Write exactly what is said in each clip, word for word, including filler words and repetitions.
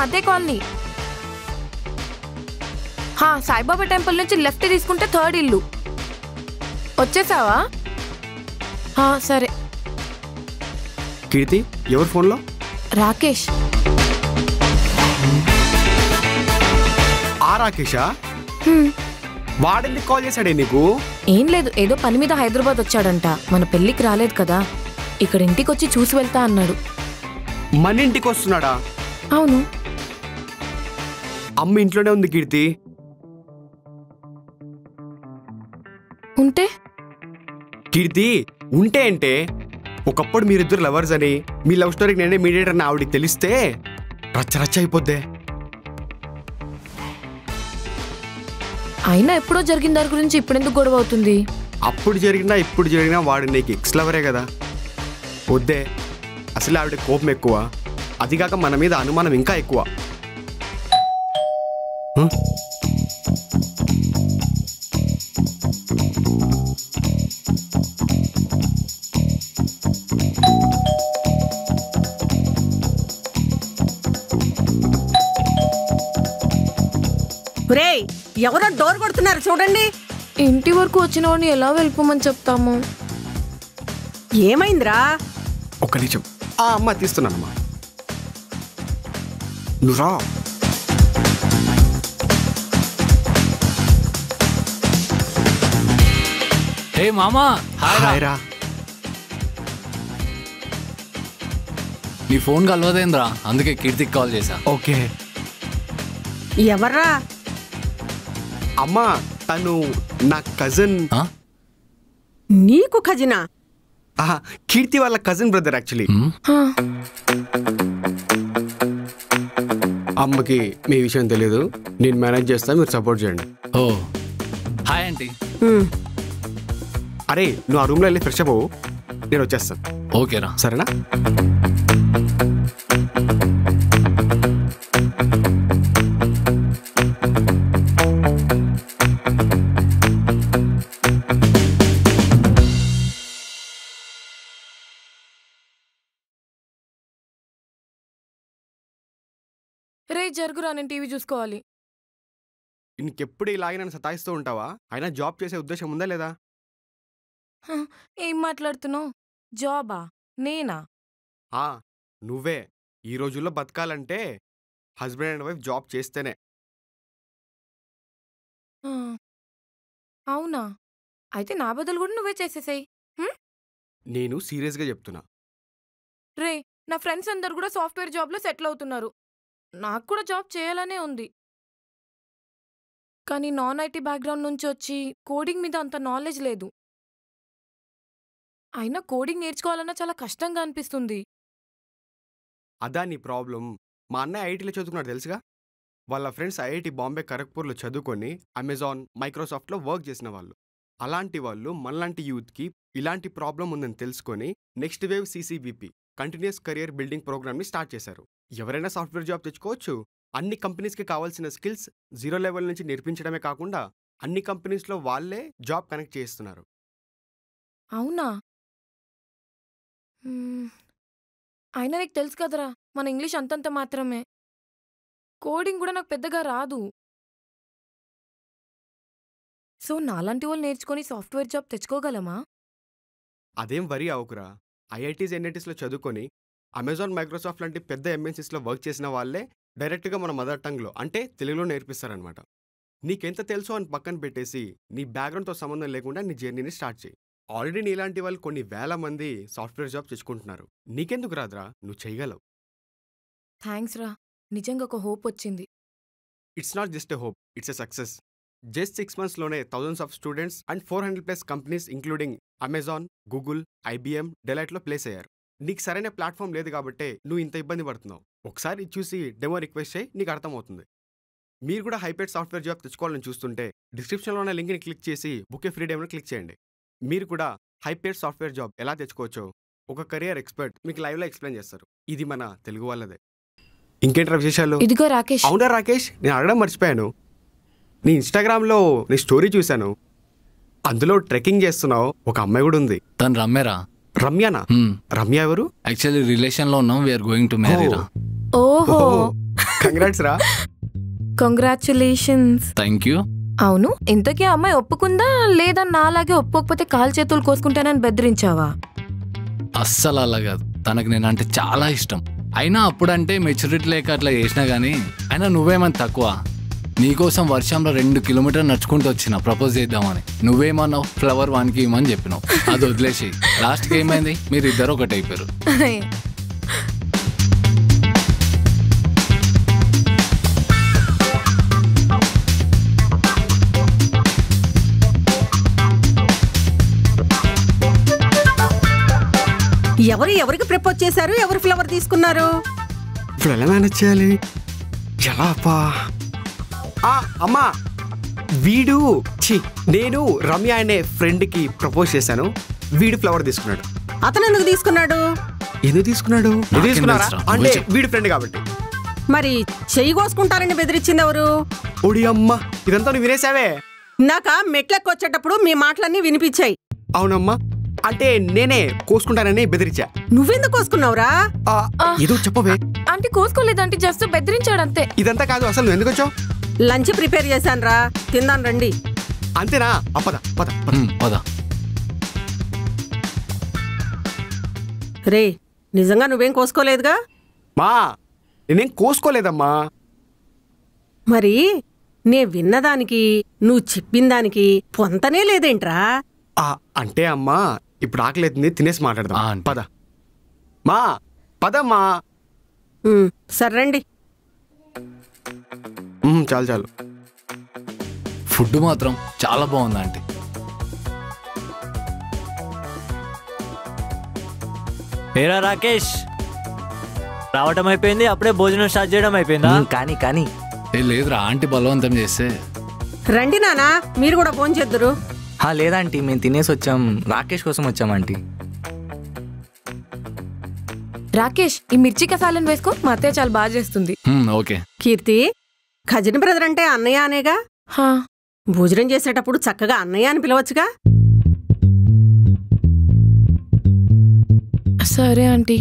అదే కాలనీ. హా, సాయిబాబా టెంపుల్ నుంచి లెఫ్ట్ తీసుకుంటే థర్డ్ ఇల్లు. వచ్చేసావా? సరే. కీర్తి ఎవరు ఫోన్లో? రాకేష్. ఆ రాకేషా? వాడెందుకు కాల్ చేశాడే నీకు? ఏం లేదు, ఏదో పని మీద హైదరాబాద్ వచ్చాడంట. మన పెళ్లికి రాలేదు కదా, ఇక్కడ ఇంటికి వచ్చి చూసి వెళ్తా అన్నాడు. మన ఇంటికి వస్తున్నాడా? అవును. అమ్మ ఇంట్లోనే ఉంది కీర్తి. ఉంటే? కీర్తి ఉంటే అంటే ఒకప్పుడు మీరిద్దరు లవర్స్ అని, మీ లవ్ స్టోరీకి నేనే మీడియేటర్ అని ఆవిడికి తెలిస్తే రచ్చ రచ్చ అయిపోద్దే. అయినా ఎప్పుడో జరిగిన దాని గురించి ఇప్పుడెందుకు గొడవ అవుతుంది? అప్పుడు జరిగినా ఇప్పుడు జరిగినా వాడు నీకు ఎక్స్ లవరే కదా. వద్దే, అసలు ఆవిడ కోపం ఎక్కువ, అదిగాక మన మీద అనుమానం ఇంకా ఎక్కువ. రేయ్, ఎవరో డోర్ కొడుతున్నారు చూడండి. ఇంటి వరకు వచ్చిన వాడిని ఎలా వెళ్ళిపోమని చెప్తాము? ఏమైందిరా? ఒక్క నిమిషం. ఆ అమ్మ తీస్తున్నానమ్మా, నువ్వురా. హే మామా. హాయ్ రా. నీ ఫోన్ కలవదేంద్రా, అందుకే కీర్తికి కాల్ చేశా. ఓకే. ఎవర్రా? అమ్మా, తను నా కజిన్. నీకు ఖజినా? కీర్తి వాళ్ళ కజిన్ బ్రదర్ యాక్చువల్లీ. అమ్మకి మీ విషయం తెలియదు, నేను మేనేజ్ చేస్తాను, మీరు సపోర్ట్ చేయండి. Oh hi aunty. అరే నువ్వు ఆ రూమ్లో వెళ్ళి ఫ్రెష్ అప్ అవ్వు, నేను వచ్చేస్తాను. ఓకేరా. సరేనా? రే జరుగురా, నేను టీవీ చూసుకోవాలి. ఇంకెప్పుడు ఇలాగే నన్ను సతాయిస్తూ ఉంటావా? అయినా జాబ్ చేసే ఉద్దేశం ఉందా లేదా? ఏం మాట్లాడుతున్నావు? జాబా? నేనా? నువ్వే. ఈ రోజుల్లో బతకాలంటే హస్బెండ్ అండ్ వైఫ్ జాబ్ చేస్తేనే. అవునా? అయితే నా బదులు కూడా నువ్వే చేసేసాయి. నేను సీరియస్గా చెప్తున్నా. రే, నా ఫ్రెండ్స్ అందరు కూడా సాఫ్ట్వేర్ జాబ్లో సెటిల్ అవుతున్నారు. నాకు కూడా జాబ్ చేయాలనే ఉంది, కానీ నాన్ ఐటీ బ్యాక్గ్రౌండ్ నుంచి వచ్చి కోడింగ్ మీద అంత నాలెడ్జ్ లేదు. అయినా కోడింగ్ నేర్చుకోవాలన్నా చాలా కష్టంగా అనిపిస్తుంది. అదా నీ ప్రాబ్లం. మా అన్నయ్య ఐఐటీలో చదువుకున్నాడు తెలుసుగా. వాళ్ళ ఫ్రెండ్స్ ఐఐటి బాంబే ఖరగ్పూర్లో చదువుకొని అమెజాన్, మైక్రోసాఫ్ట్లో వర్క్ చేసిన వాళ్ళు. అలాంటి వాళ్ళు మనలాంటి యూత్కి ఇలాంటి ప్రాబ్లం ఉందని తెలుసుకొని NxtWave CCBP continuous career building ప్రోగ్రామ్ని స్టార్ట్ చేశారు. ఎవరైనా సాఫ్ట్వేర్ జాబ్ తెచ్చుకోవచ్చు. అన్ని కంపెనీస్కి కావాల్సిన స్కిల్స్ జీరో లెవెల్ నుంచి నేర్పించడమే కాకుండా అన్ని కంపెనీస్లో వాళ్ళే జాబ్ కనెక్ట్ చేస్తున్నారు. అవునా? అయినా నీకు తెలుసు కదరా, మన ఇంగ్లీష్ అంతంత మాత్రమే. కోడింగ్ కూడా నాకు పెద్దగా రాదు. సో నాలాంటి వాళ్ళు నేర్చుకొని సాఫ్ట్వేర్ జాబ్ తెచ్చుకోగలమా? అదేం వరీ అవకురా. ఐఐటీస్ ఎన్ఐటీస్లో చదువుకొని అమెజాన్, మైక్రోసాఫ్ట్ లాంటి పెద్ద ఎంఎన్సీస్లో వర్క్ చేసిన వాళ్ళే డైరెక్ట్గా మన మదర్ టంగ్లో అంటే తెలుగులో నేర్పిస్తారనమాట. నీకెంత తెలుసో అని పక్కన పెట్టేసి నీ బ్యాక్గ్రౌండ్తో సంబంధం లేకుండా నీ జర్నీని స్టార్ట్ చేయి. ఆల్రెడీ నీలాంటి వాళ్ళు కొన్ని వేల మంది సాఫ్ట్వేర్ జాబ్ తెచ్చుకుంటున్నారు. నీకెందుకు రాదురా? నువ్వు చేయగలవు. థ్యాంక్స్ రా, నిజంగా ఒక హోప్ వచ్చింది. It's not just a hope, it's a success. Just six మంత్స్లోనే thousands of students and four hundred plus companies including Amazon, Google, IBM, డెలైట్లో ప్లేస్ అయ్యారు. నీకు సరైన ప్లాట్ఫామ్ లేదు కాబట్టే నువ్వు ఇంత ఇబ్బంది పడుతున్నావు. ఒకసారి చూసి డెమో రిక్వెస్ట్ చేయి, నీకు అర్థమవుతుంది. మీరు కూడా హైపేడ్ సాఫ్ట్వేర్ జాబ్ తెచ్చుకోవాలని చూస్తుంటే డిస్క్రిప్షన్లో ఉన్న లింక్ని క్లిక్ చేసి బుక్ ఏ ఫ్రీ డెమోని క్లిక్ చేయండి. మీరు కూడా హైపేడ్ సాఫ్ట్వేర్ జాబ్ ఎలా తెచ్చుకోవచ్చో ఒక కెరియర్ ఎక్స్పర్ట్ మీకు లైవ్లో ఎక్స్ప్లెయిన్ చేస్తారు. ఇది మన తెలుగు వాళ్ళదే. ఇంకేంటి విశేషాలు? ఇదిగో రాకేష్. అవునా రాకేష్, నేను అడగడం మర్చిపోయాను. నీ ఇన్స్టాగ్రామ్లో నీ స్టోరీ చూశాను, అందులో ట్రెక్కింగ్ చేస్తున్నావు. ఒక అమ్మాయి కూడా ఉంది. తను రమ్యరా. రమ్యనా? రమ్య ఎవరు? యాక్చువల్లీ రిలేషన్ లో ఉన్నాం, వీఆర్ గోయింగ్ టు మ్యారీ రా. ఓహో, కంగ్రాట్స్ రా. కంగ్రాచులేషన్స్. Thank you. అవును, ఇంతకీ ఆ అమ్మాయి ఒప్పుకుందా లేదా నాలాగే ఒప్పుకోకపోతే కాలు చేతులు కోసుకుంటానని బెదిరించావా? అస్సలు అలా కాదు, తనకు నేనంటే చాలా ఇష్టం. అయినా అప్పుడంటే మెచ్యూరిటీ లేక అట్లా చేసినా కానీ అయినా నువ్వేమని తక్కువ. నీకోసం వర్షంలో రెండు కిలోమీటర్లు నడుచుకుంటూ వచ్చిన ప్రపోజ్ చేద్దామని. నువ్వేమన్నావు? ఫ్లవర్ వానికి ఇవ్వమని చెప్పినావు. అది వదిలేసి లాస్ట్కి ఏమైంది? మీరు ఇద్దరు ఒకటి అయిపోయారు. ఎవరు ఎవరికి ప్రపోజ్ చేశారు? ఎవరు ఫ్లవర్ తీసుకున్నారు? ఇప్పుడు ఎలా మేనేజ్ చేయాలి? ఎలా అప్పా? అమ్మా, వీడు ఛీ నేను రమ్య అనే ఫ్రెండ్కి ప్రపోజ్ చేశాను. వీడు ఫ్లవర్ తీసుకున్నాడు. అతను ఎందుకు తీసుకున్నాడు? ఎందుకు తీసుకున్నాడు? తీసుకున్నారా అంటే వీడి ఫ్రెండ్ కాబట్టి. మరి చెయ్యి కోసుకుంటారని బెదిరించింది ఎవరు? ఓడి అమ్మ, ఇదంతా నువ్వు వినేసావే. నాక మెట్లెక్కి వచ్చేటప్పుడు మీ మాటలన్నీ వినిపించాయి. అవునమ్మా, అంటే నేనే కోసుకుంటానని బెదిరించా. నువ్వెందుకు కోసుకున్నావురా? ఏదో చెప్పవే. అంటే కోసుకోలేదంటే జస్ట్ బెదిరించాడు అంతే. ఇదంతా కాదు, అసలు నువ్వు ఎందుకు వచ్చావు? లంచ్ ప్రిపేర్ చేశాను రా, తిందాం రండి. అంతేనా? పద పద పద. రే, నిజంగా నువ్వేం కోసుకోలేదుగా? మా నేనేం కోసుకోలేదమ్మా. మరి నే విన్నదానికి నువ్వు చెప్పిన దానికి పొంతనే లేదేంట్రా? అంటే అమ్మా, ఇప్పుడు ఆకలేతుంది, తినేసి మాట్లాడదాం. పద మా, పదమ్మా. సర్రండి. చాలు చాలు. ఫుడ్ మాత్రం చాలా బాగుంది ఆంటీ. ఏరా రాకేష్, రావటం అయిపోయింది, అప్పుడే భోజనం స్టార్ట్ చేయడం అయిపోయిందా? కానీ కానీ ఏ లేదురా, ఆంటీ బలవంతం చేస్తే. రండి నానా, మీరు కూడా ఫోన్ చేద్దురు. లేదంటీ, మేము తినేసి వచ్చాం. రాకేష్ కోసం వచ్చాం ఆంటీ. రాకేష్, ఈ మిర్చి కసాలను వేసుకో, మా అత్తయ్య చాలా బాగా చేస్తుంది. ఓకే. కీర్తి, ఖజన్ బ్రదర్ అంటే అన్నయ్య అనేగా? భోజనం చేసేటప్పుడు చక్కగా అన్నయ్య అని పిలవచ్చుగా? సరే ఆంటీ,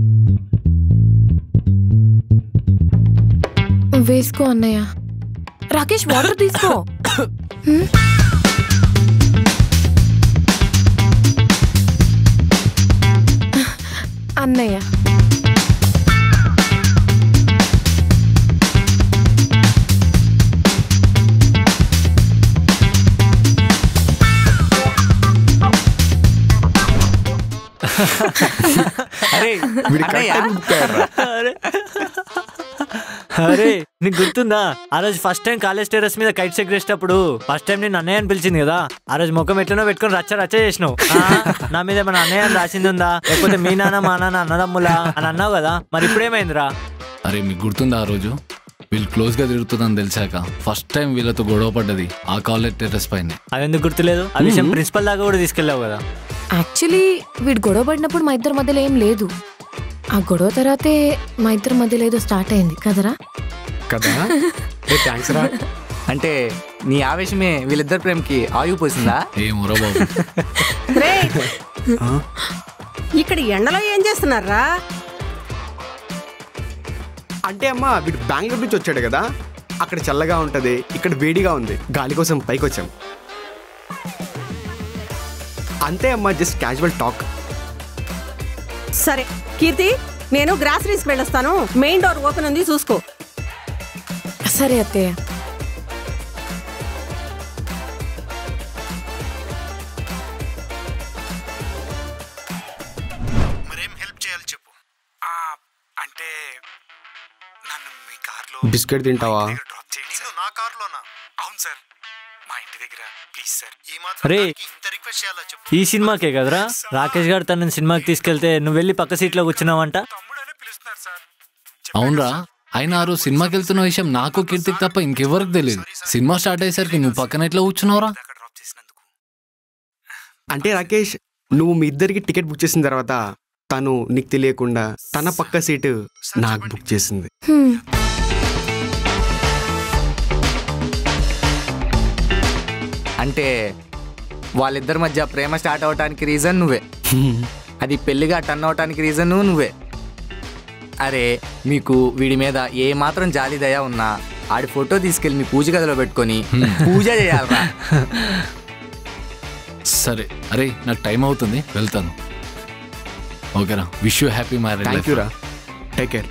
వేసుకో అన్నయ్య. రాకేష్, వాటర్ తీసుకో. అన్నయ్య, అరే అరే నీకు గుర్తుందా ఆ రోజు ఫస్ట్ టైం కాలేజ్ టెర్రస్ మీద కైట్స్ ఎగరేసేటప్పుడు ఫస్ట్ టైం నేను అన్నయ్య అని పిలిచింది కదా? ఆ రోజు ముఖం ఎట్లనో పెట్టుకుని రచ్చ రచ్చ చేసినావు. నా మీద మన అన్నయ్య అని రాసింది ఉందా, లేకపోతే మీ నాన్న మా నాన్న అన్నదమ్ములా అని అన్నావు కదా? మరి ఇప్పుడేమైందిరా? అరే మీకు గుర్తుందా ఆ రోజు వీళ్ళు క్లోజ్ గా తిరుగుతుందని తెలిసాక ఫస్ట్ టైం వీళ్ళతో గొడవ పడ్డది ఆ కాలేజ్ టెర్రస్ పైన? అది ఎందుకు గుర్తులేదు? ఆ విషయం ప్రిన్సిపల్ దాకా కూడా తీసుకెళ్ళావు కదా? యాక్చువల్లీ వీడు గొడవ పడినప్పుడు మా ఇద్దరి మధ్యలో ఏం లేదు. ఆ గొడవ తర్వాతే మా ఇద్దరి మధ్యలో ఏదో స్టార్ట్ అయింది కదరా? కదా. థాంక్స్ రా. అంటే నీ ఆవేశమే వీళ్ళిద్దరు ప్రేమకి ఆయువు పోసిందా? ఏమోరా బాబు. ఇక్కడ ఎండలో ఏం చేస్తున్నారా? అంటే అమ్మా, వీడు బెంగళూరు నుంచి వచ్చాడు కదా, అక్కడ చల్లగా ఉంటది, ఇక్కడ వేడిగా ఉంది, గాలి కోసం పైకి వచ్చాం అంతే అమ్మా, జస్ట్ క్యాజువల్ టాక్. సరే కీర్తి, నేను గ్రాసరీస్కి వెళ్ళొస్తాను, మెయిన్ డోర్ ఓపెన్ ఉంది, చూసుకో. సరే అత్తయ్య. మరేం హెల్ప్ చేయాలి చెప్పు. అంటే నన్ను మీ కార్లో బిస్కెట్ తింటావా? నా కార్లోనా? అవును సార్, మా ఇంటి దగ్గర. ప్లీజ్ సార్, ఈ మాత్రం ఇంత రిక్వెస్ట్ చేయాలా చెప్పు? ఈ సినిమాకే కదరా రాకేష్ గారు తనని సినిమాకి తీసుకెళ్తే నువ్వు వెళ్ళి పక్క సీట్లో కూర్చున్నావంట. తమ్ముడనే పిలుస్తున్నారు సార్. అవునరా, అయినా ఆ రోజు సినిమాకి వెళ్తున్న విషయం నాకు కీర్తికి తప్ప ఇంకెవరికి తెలియదు. సినిమా స్టార్ట్ అయ్యేసరికి నువ్వు పక్కన ఎట్లా కూర్చున్నావురా? అంటే రాకేష్, నువ్వు మీ ఇద్దరికి టికెట్ బుక్ చేసిన తర్వాత తను నీకు తెలియకుండా తన పక్క సీటు నాకు బుక్ చేసింది. అంటే వాళ్ళిద్దరి మధ్య ప్రేమ స్టార్ట్ అవడానికి రీజన్ నువ్వే, అది పెళ్లిగా టర్న్ అవడానికి రీజన్ నువ్వే. అరే మీకు వీడి మీద ఏ మాత్రం జాలి దయ ఉన్నా ఆడి ఫోటో తీసుకెళ్ళి మీ పూజ గదిలో పెట్టుకొని పూజ చేయాలరా. సరే అరే నాకు టైం అవుతుంది వెళ్తాను. ఓకేరా, wish you happy marriage. Thank you రా, టేక్ కేర్.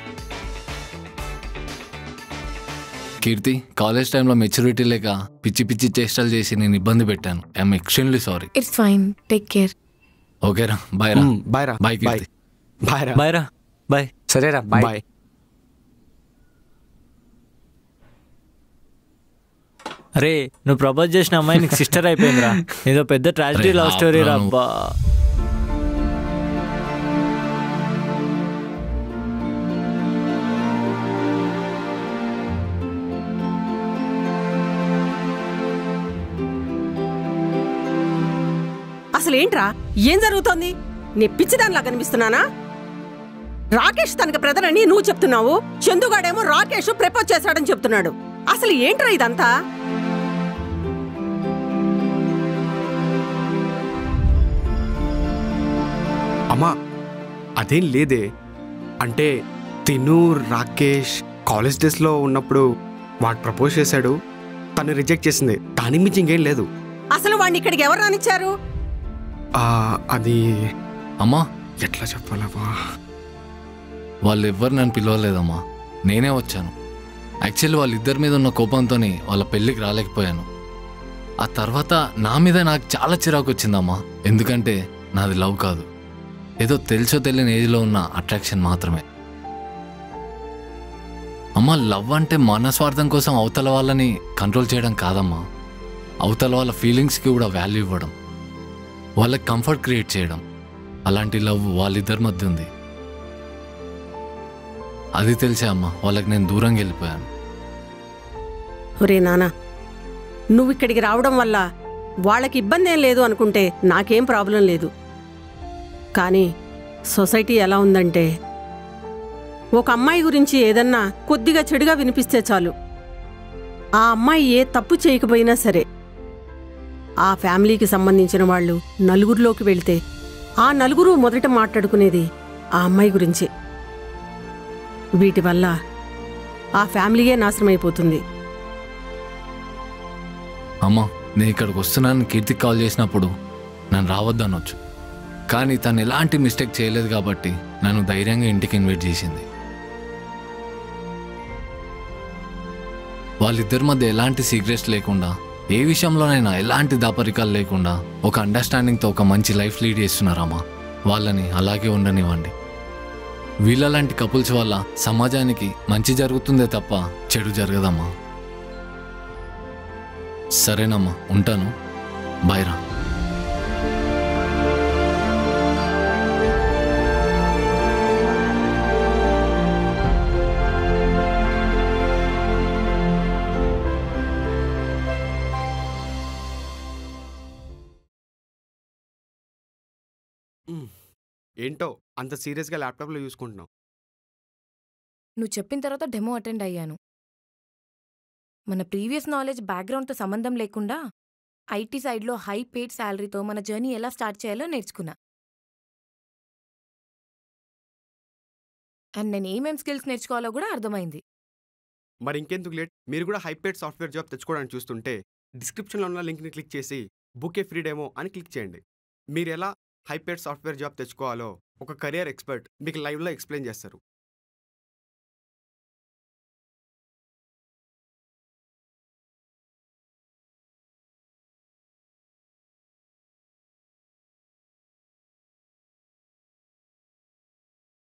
కీర్తి, కాలేజ్ టైంలో మెచ్యూరిటీ లేక పిచ్చి పిచ్చి చేష్టలు చేసి నేను ఇబ్బంది పెట్టాను. I'm extremely sorry. It's fine, take care. ఓకేరా, బాయ్ రా. బాయ్ రా. బాయ్ కీర్తి. బాయ్ రా. బాయ్ రా. బాయ్. సరేరా, బాయ్. బాయ్. అరే నువ్వు ప్రపోజ్ చేసిన అమ్మాయి నీకు సిస్టర్ అయిపోయిందిరా. ఏదో పెద్ద ట్రాజడీ అరే, లవ్ స్టోరీ రా. ఆపురా అబ్బా అసలేంట్రా, ఏం జరుగుతోంది? నెప్పించిదానిలా కనిపిస్తున్నానా? రాకేష్ తనకి బ్రదర్ అని నువ్వు చెప్తున్నావు, చందుగాడేమో రాకేష్ ప్రపోజ్ చేశాడని చెప్తున్నాడు. అసలు ఏంట్రా ఇదంతా? అమ్మా అదేం లేదే. అంటే తిను రాకేష్ కాలేజ్ డేస్లో ఉన్నప్పుడు వాడు ప్రపోజ్ చేశాడు, తను రిజెక్ట్ చేసింది. దాని మించి ఇంకేం లేదు. అసలు వాడిని ఇక్కడికి ఎవరు రానిచ్చారు? ఆ, అది అమ్మా, ఎట్లా చెప్పాలమ్మా? వాళ్ళు ఎవ్వరు నన్ను పిలవలేదమ్మా, నేనే వచ్చాను. యాక్చువల్లీ వాళ్ళిద్దరి మీద ఉన్న కోపంతో వాళ్ళ పెళ్ళికి రాలేకపోయాను. ఆ తర్వాత నా మీద నాకు చాలా చిరాకు వచ్చిందమ్మా. ఎందుకంటే నాది లవ్ కాదు, ఏదో తెలుసో తెలియని ఏజ్లో ఉన్న అట్రాక్షన్ మాత్రమే. అమ్మ, లవ్ అంటే మన స్వార్థం కోసం అవతల వాళ్ళని కంట్రోల్ చేయడం కాదమ్మా. అవతల వాళ్ళ ఫీలింగ్స్కి కూడా వాల్యూ ఇవ్వడం, వాళ్ళకి కంఫర్ట్ క్రియేట్ చేయడం. అలాంటి లవ్ వాళ్ళిద్దరి మధ్య ఉంది. అది తెలిసే అమ్మా వాళ్ళకి నేను దూరంగా వెళ్ళిపోయాను. ఒరే నానా, నువ్వు ఇక్కడికి రావడం వల్ల వాళ్ళకి ఇబ్బంది ఏం లేదు అనుకుంటే నాకేం ప్రాబ్లం లేదు. కానీ సొసైటీ ఎలా ఉందంటే, ఒక అమ్మాయి గురించి ఏదన్నా కొద్దిగా చెడుగా వినిపిస్తే చాలు, ఆ అమ్మాయి ఏ తప్పు చేయకపోయినా సరే ఆ ఫ్యామిలీకి సంబంధించిన వాళ్ళు నలుగురిలోకి వెళ్తే ఆ నలుగురు మొదట మాట్లాడుకునేది ఆ అమ్మాయి గురించే. వీటి వల్ల ఆ ఫ్యామిలీయే నాశనమైపోతుంది. అమ్మా, నేను ఇక్కడికి వస్తున్నాను కీర్తికి కాల్ చేసినప్పుడు నన్ను రావద్దనొచ్చు, కానీ తను ఎలాంటి మిస్టేక్ చేయలేదు కాబట్టి నన్ను ధైర్యంగా ఇంటికి ఇన్వైట్ చేసింది. వాళ్ళిద్దరి మధ్య ఎలాంటి సీక్రెట్స్ లేకుండా, ఏ విషయంలోనైనా ఎలాంటి దాపరికాలు లేకుండా ఒక అండర్స్టాండింగ్తో ఒక మంచి లైఫ్ లీడ్ చేస్తున్నారమ్మా. వాళ్ళని అలాగే ఉండనివ్వండి. వీళ్ళలాంటి కపుల్స్ వల్ల సమాజానికి మంచి జరుగుతుందే తప్ప చెడు జరగదమ్మా. సరేనమ్మా, ఉంటాను. బాయ్ రా. ఏంటో అంత సీరియస్గా ల్యాప్టాప్లో చూసుకుంటున్నావు? నువ్వు చెప్పిన తర్వాత డెమో అటెండ్ అయ్యాను. మన ప్రీవియస్ నాలెడ్జ్ బ్యాక్గ్రౌండ్తో సంబంధం లేకుండా ఐటీ సైడ్లో హై పేడ్ శాలరీతో మన జర్నీ ఎలా స్టార్ట్ చేయాలో నేర్చుకున్నా. అండ్ నేను ఏమేం స్కిల్స్ నేర్చుకోవాలో కూడా అర్థమైంది. మరి ఇంకెందుకు లేట్, మీరు కూడా హైపేడ్ సాఫ్ట్వేర్ జాబ్ తెచ్చుకోవడానికి చూస్తుంటే డిస్క్రిప్షన్లో ఉన్న లింక్ని క్లిక్ చేసి బుక్ ఏ ఫ్రీ డెమో అని క్లిక్ చేయండి. మీరు ఎలా హైపేడ్ సాఫ్ట్వేర్ జాబ్ తెచ్చుకోవాలో ఒక కెరియర్ ఎక్స్పర్ట్ మీకు లైవ్లో ఎక్స్ప్లెయిన్ చేస్తారు.